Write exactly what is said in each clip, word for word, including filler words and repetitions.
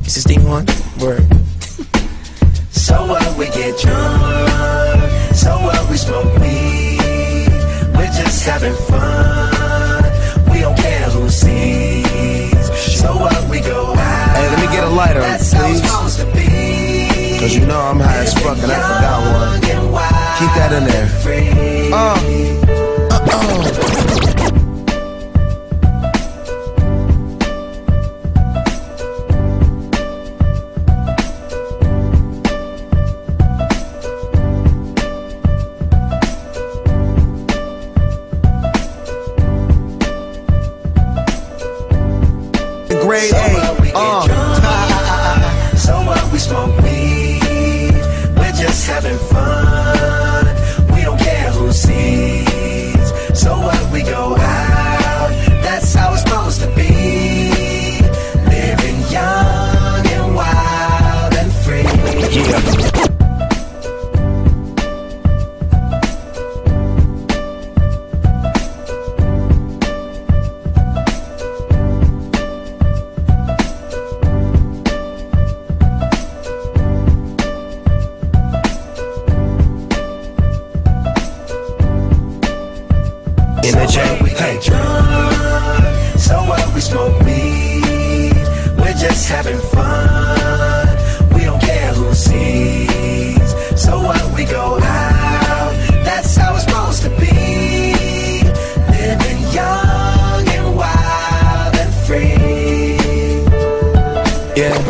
Is this thing on? Word. So what, we get drunk. So what, we smoke weed. We're just having fun. We don't care who sees. So what, we go out. Hey, let me get a lighter, That's how it's please. supposed to be. Cause you know I'm high as fuck and I forgot one. Keep that in there. Uh. Uh-oh. Grade A, uh. So what, we smoke weed. We're just having fun. We don't care who sees. So what, we go out. That's how it's supposed to be. Living young and wild and free. Yeah. In the J, we get drunk. So what, we smoke weed. We're just having fun. We don't care who sees. So what, we go out. That's how it's supposed to be. Living young and wild and free. Yeah.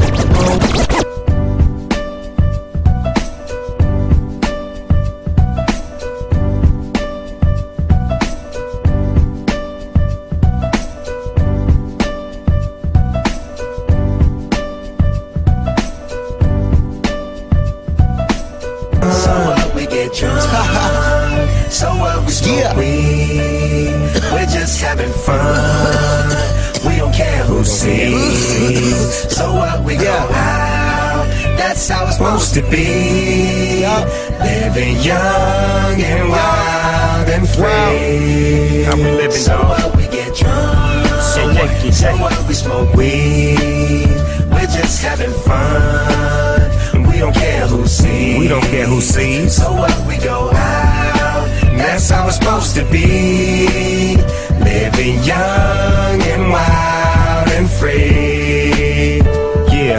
So what, we get drunk. So what, we smoke Yeah. weed. We're just having fun. We don't care who sees. So what, we go Yeah. out. That's how it's supposed to be. Living young and wild and free. How we living, So dog? what, we get drunk. So what, you So say? what, we smoke weed. We're just having fun. We don't care who sees. We don't care who sees. So what, we go out. That's how it's supposed to be. Living young and wild and free. Yeah.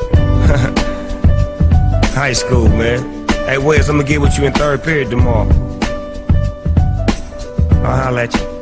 High school, man. Hey, Wes, I'm gonna get with you in third period tomorrow. I'll holler at you.